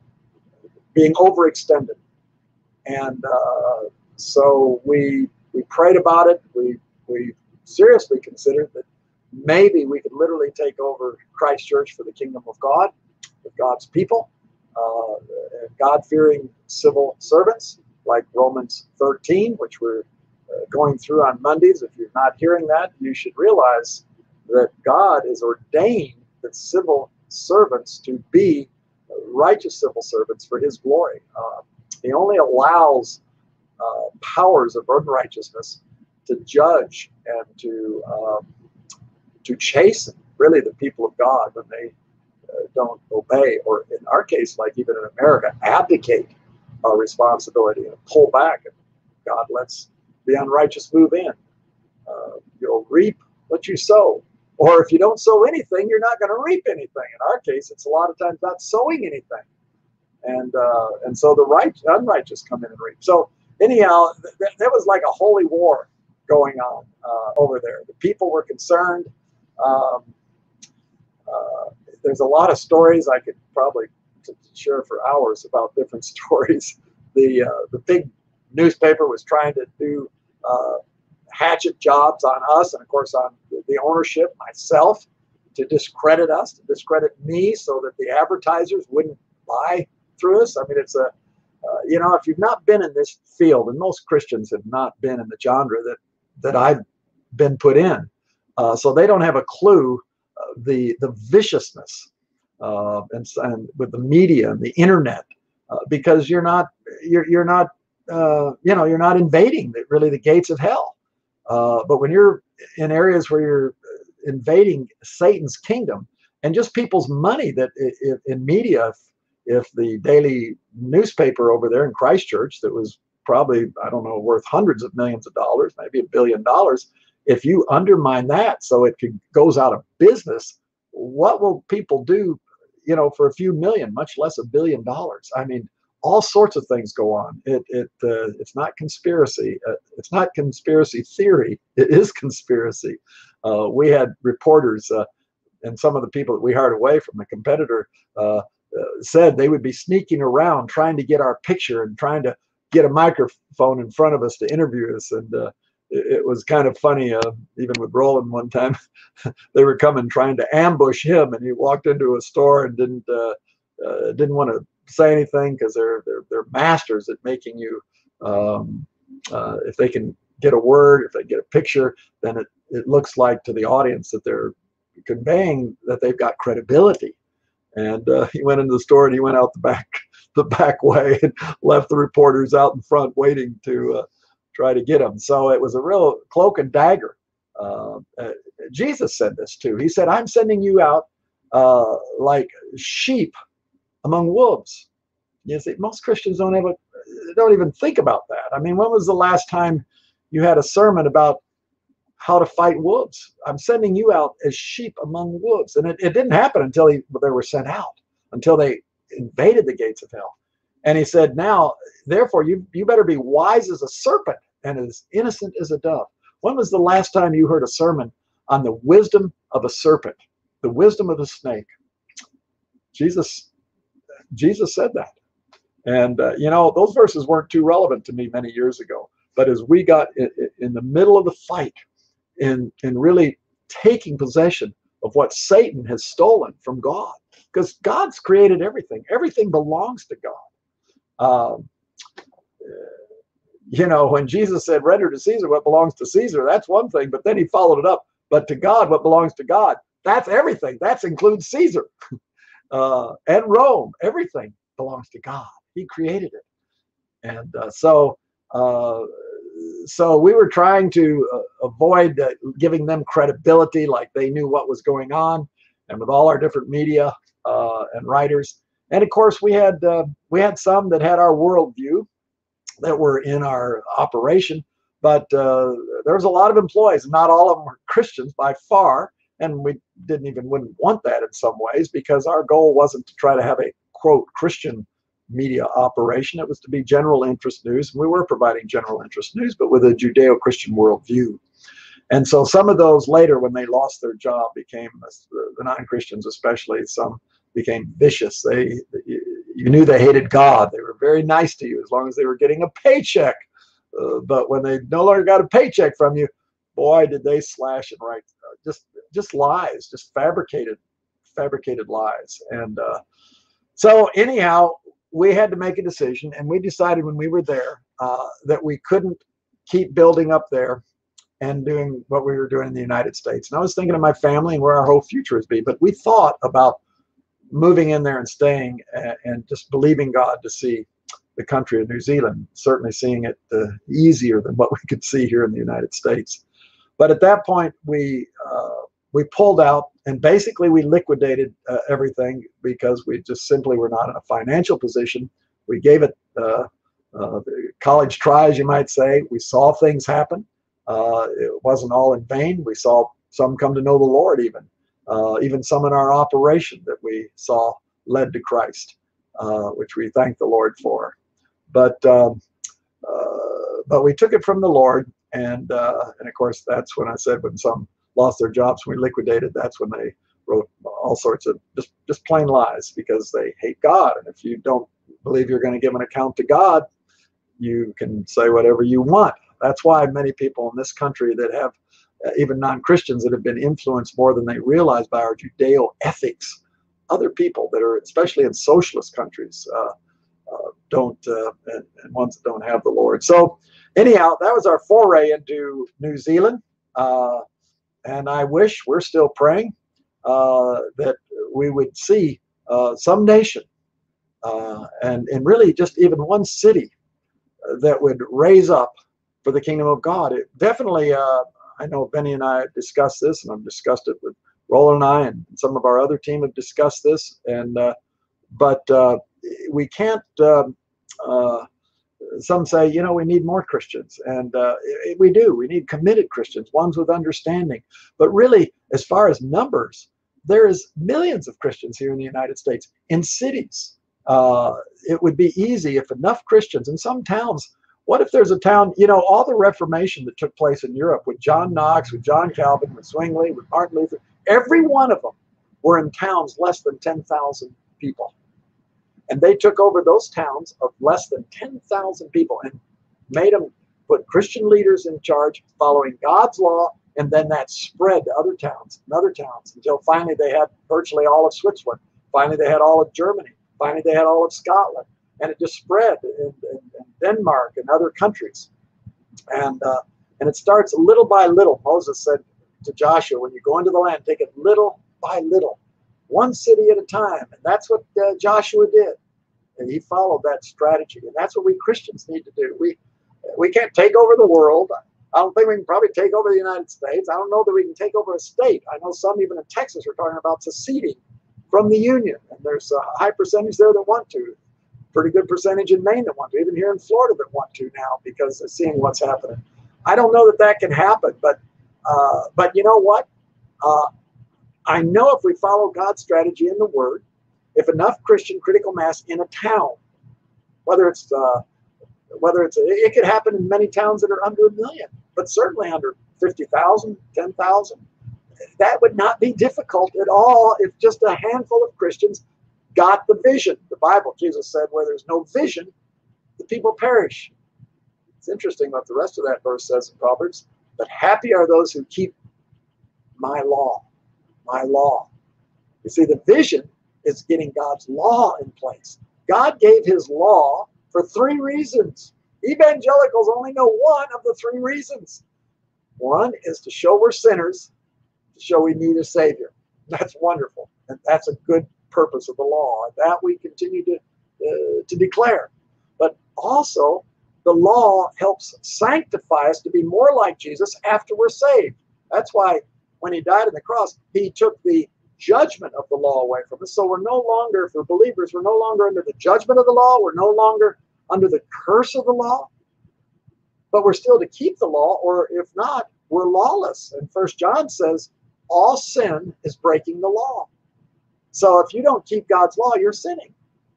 being overextended. And uh, so we we prayed about it. We, we seriously considered that maybe we could literally take over Christchurch for the kingdom of God, with God's people, uh, God-fearing civil servants, like Romans thirteen, which we're Uh, going through on Mondays. If you're not hearing that, you should realize that God has ordained the civil servants to be righteous civil servants for His glory. Uh, he only allows uh, powers of unrighteousness to judge and to um, to chasten really the people of God when they uh, don't obey, or in our case, like even in America, abdicate our responsibility and pull back, and God lets the unrighteous move in. Uh, you'll reap what you sow. Or if you don't sow anything, you're not going to reap anything. In our case, it's a lot of times not sowing anything. And uh, and so the right, unrighteous come in and reap. So anyhow, th- th- there was like a holy war going on uh, over there. The people were concerned. Um, uh, there's a lot of stories I could probably t- share for hours about different stories. The uh, the big newspaper was trying to do uh, hatchet jobs on us, and of course on the ownership, myself, to discredit us, to discredit me, so that the advertisers wouldn't buy through us. I mean, it's a, uh, you know, if you've not been in this field, and most Christians have not been in the genre that that I've been put in, uh, so they don't have a clue uh, the the viciousness uh, and, and with the media and the internet, uh, because you're not you're you're not. Uh, you know, you're not invading the, really the gates of hell. Uh, but when you're in areas where you're invading Satan's kingdom and just people's money, that if, in media, if, if the daily newspaper over there in Christchurch that was probably, I don't know, worth hundreds of millions of dollars, maybe a billion dollars, if you undermine that so it could, goes out of business, what will people do, you know, for a few million, much less a billion dollars? I mean, all sorts of things go on. It it uh, it's not conspiracy. Uh, it's not conspiracy theory. It is conspiracy. Uh, we had reporters, uh, and some of the people that we hired away from the competitor uh, uh, said they would be sneaking around trying to get our picture and trying to get a microphone in front of us to interview us. And uh, it, it was kind of funny. Uh, even with Roland one time, they were coming trying to ambush him, and he walked into a store and didn't uh, uh, didn't want to say anything because they're, they're they're masters at making you um, uh, if they can get a word, if they get a picture, then it it looks like to the audience that they're conveying that they've got credibility. And uh, he went into the store and he went out the back the back way and left the reporters out in front waiting to uh, try to get them. So it was a real cloak and dagger. Uh, uh, Jesus said this too. He said, "I'm sending you out uh, like sheep among wolves." You see, most Christians don't have a, don't even think about that. I mean, when was the last time you had a sermon about how to fight wolves? I'm sending you out as sheep among wolves. And it, it didn't happen until he, they were sent out, until they invaded the gates of hell. And he said, now, therefore, you, you better be wise as a serpent and as innocent as a dove. When was the last time you heard a sermon on the wisdom of a serpent, the wisdom of a snake? Jesus Jesus said that. And, uh, you know, those verses weren't too relevant to me many years ago. But as we got in, in the middle of the fight, in, in really taking possession of what Satan has stolen from God, because God's created everything. Everything belongs to God. Um, you know, when Jesus said, "Render to Caesar what belongs to Caesar," that's one thing. But then he followed it up. But to God, what belongs to God, that's everything. That includes Caesar. Uh, and Rome, everything belongs to God. He created it. And uh, so uh, so we were trying to uh, avoid uh, giving them credibility, like they knew what was going on, and with all our different media uh, and writers. And of course, we had uh, we had some that had our worldview that were in our operation, but uh, there was a lot of employees. Not all of them were Christians by far. And we didn't even wouldn't want that in some ways, because our goal wasn't to try to have a, quote, Christian media operation. It was to be general interest news. And we were providing general interest news, but with a Judeo-Christian worldview. And so some of those later, when they lost their job, became, the non-Christians especially, some became vicious. They, you knew they hated God. They were very nice to you as long as they were getting a paycheck. Uh, but when they no longer got a paycheck from you, boy, did they slash and write uh, just just lies, just fabricated fabricated lies. And uh, so anyhow, we had to make a decision, and we decided when we were there uh, that we couldn't keep building up there and doing what we were doing in the United States. And I was thinking of my family and where our whole future would be. But we thought about moving in there and staying and, and just believing God to see the country of New Zealand, certainly seeing it uh, easier than what we could see here in the United States. But at that point, we uh, we pulled out, and basically we liquidated uh, everything because we just simply were not in a financial position. We gave it uh, uh, college tries, you might say. We saw things happen. Uh, it wasn't all in vain. We saw some come to know the Lord, even uh, even some in our operation that we saw led to Christ, uh, which we thank the Lord for. But um, uh, but we took it from the Lord. And uh, and of course, that's when I said when some lost their jobs, we liquidated. That's when they wrote all sorts of just, just plain lies, because they hate God. And if you don't believe you're going to give an account to God, you can say whatever you want. That's why many people in this country that have, uh, even non-Christians that have been influenced more than they realize by our Judeo ethics, other people that are, especially in socialist countries, uh, uh, don't, uh, and, and ones that don't have the Lord. So anyhow, that was our foray into New Zealand. Uh, and I wish, we're still praying, uh, that we would see uh, some nation uh, and, and really just even one city that would raise up for the kingdom of God. It definitely, uh, I know Benny and I discussed this, and I've discussed it with Roland and I, and some of our other team have discussed this. And uh, but uh, we can't. Uh, uh, some say, you know, we need more Christians, and uh, it, we do. We need committed Christians, ones with understanding. But really, as far as numbers, there's millions of Christians here in the United States, in cities. Uh, it would be easy if enough Christians in some towns. What if there's a town, you know, all the Reformation that took place in Europe with John Knox, with John Calvin, with Zwingli, with Martin Luther, every one of them were in towns less than ten thousand people. And they took over those towns of less than ten thousand people and made them put Christian leaders in charge, following God's law, and then that spread to other towns and other towns until finally they had virtually all of Switzerland. Finally, they had all of Germany. Finally, they had all of Scotland. And it just spread in, in, in Denmark and other countries. And, uh, and it starts little by little. Moses said to Joshua, when you go into the land, take it little by little, one city at a time. And that's what uh, Joshua did. And he followed that strategy. And that's what we Christians need to do. We, we can't take over the world. I don't think we can probably take over the United States. I don't know that we can take over a state. I know some even in Texas are talking about seceding from the Union. And there's a high percentage there that want to. Pretty good percentage in Maine that want to. Even here in Florida that want to now because they're seeing what's happening. I don't know that that can happen. But, uh, but you know what? Uh, I know if we follow God's strategy in the Word, if enough Christian critical mass in a town, whether it's uh, whether it's a, it could happen in many towns that are under a million, but certainly under fifty thousand, ten thousand. That would not be difficult at all if just a handful of Christians got the vision. The Bible, Jesus said, where there's no vision, the people perish. It's interesting what the rest of that verse says in Proverbs. But happy are those who keep my law, my law. You see, the vision is getting God's law in place. God gave his law for three reasons. Evangelicals only know one of the three reasons. One is to show we're sinners, to show we need a Savior. That's wonderful. And that's a good purpose of the law. That we continue to, uh, to declare. But also, the law helps sanctify us to be more like Jesus after we're saved. That's why when he died on the cross, he took the judgment of the law away from us. So we're no longer, for believers, we're no longer under the judgment of the law. We're no longer under the curse of the law. But we're still to keep the law, or if not, we're lawless. And First John says, all sin is breaking the law. So if you don't keep God's law, you're sinning.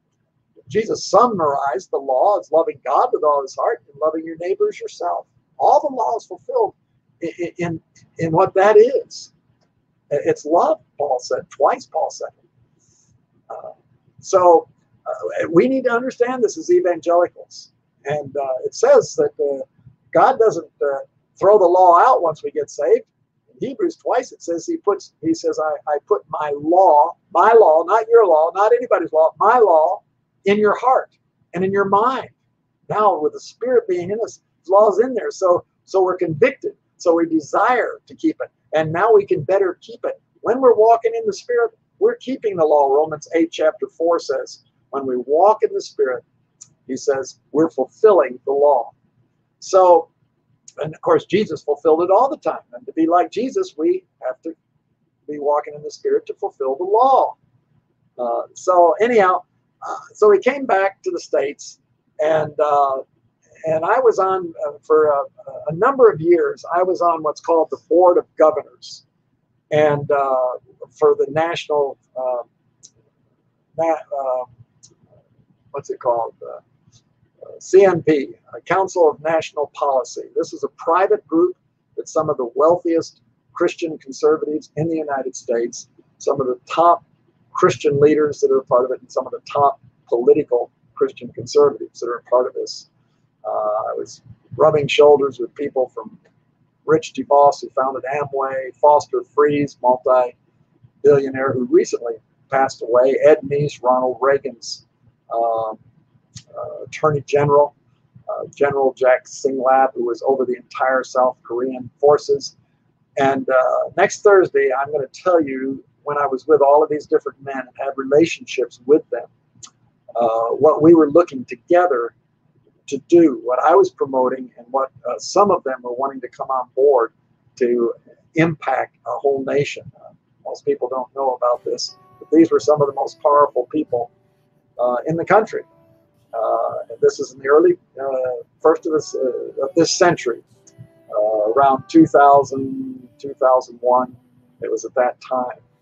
Jesus summarized the law as loving God with all his heart and loving your neighbor as yourself. All the law is fulfilled in, in, in what that is. It's love, Paul said. Twice Paul said it. Uh, so uh, we need to understand this as evangelicals. And uh, it says that uh, God doesn't uh, throw the law out once we get saved. In Hebrews twice it says he puts, he says, I, I put my law, my law, not your law, not anybody's law, my law in your heart and in your mind. Now with the Spirit being in us, the law is in there. So, so we're convicted. So we desire to keep it. And now we can better keep it. When we're walking in the Spirit, we're keeping the law. Romans eight chapter four says, when we walk in the Spirit, he says, we're fulfilling the law. So, and of course, Jesus fulfilled it all the time. And to be like Jesus, we have to be walking in the Spirit to fulfill the law. Uh, so anyhow, uh, so we came back to the States, and uh, and I was on, uh, for a, a number of years, I was on what's called the Board of Governors, and uh, for the national, uh, na uh, what's it called? Uh, uh, C N P, Council of National Policy. This is a private group that some of the wealthiest Christian conservatives in the United States, some of the top Christian leaders that are a part of it, and some of the top political Christian conservatives that are a part of this. Uh, I was rubbing shoulders with people from Rich DeVos, who founded Amway, Foster Friess, multi-billionaire who recently passed away, Ed Meese, Ronald Reagan's uh, uh, Attorney General, uh, General Jack Singlab, who was over the entire South Korean forces. And uh, next Thursday, I'm going to tell you, when I was with all of these different men and had relationships with them, uh, what we were looking together to do, what I was promoting, and what uh, some of them were wanting to come on board to impact a whole nation. Uh, most people don't know about this, but these were some of the most powerful people uh, in the country. Uh, this is in the early uh, first of this, uh, of this century, uh, around two thousand, two thousand one. It was at that time.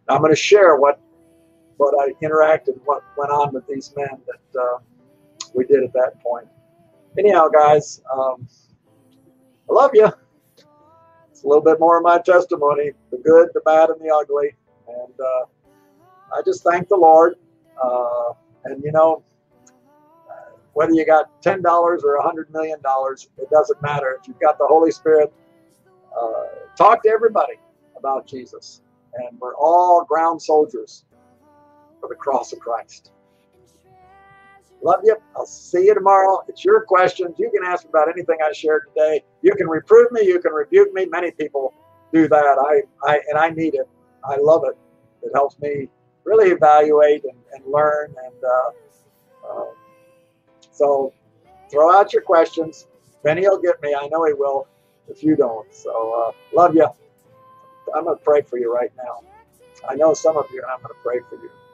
I'm going to share what what I interacted, what went on with these men that uh, we did at that point. Anyhow, guys, um, I love you. It's a little bit more of my testimony, the good, the bad, and the ugly. And uh, I just thank the Lord. Uh, and, you know, whether you got ten dollars or one hundred million dollars, it doesn't matter. If you've got the Holy Spirit, uh, talk to everybody about Jesus. And we're all ground soldiers for the cross of Christ. Love you. I'll see you tomorrow. It's your questions. You can ask about anything I shared today. You can reprove me. You can rebuke me. Many people do that. I, I and I need it. I love it. It helps me really evaluate and, and learn. And uh, uh, so throw out your questions. Benny will get me. I know he will if you don't. So uh, love you. I'm going to pray for you right now. I know some of you, and I'm going to pray for you.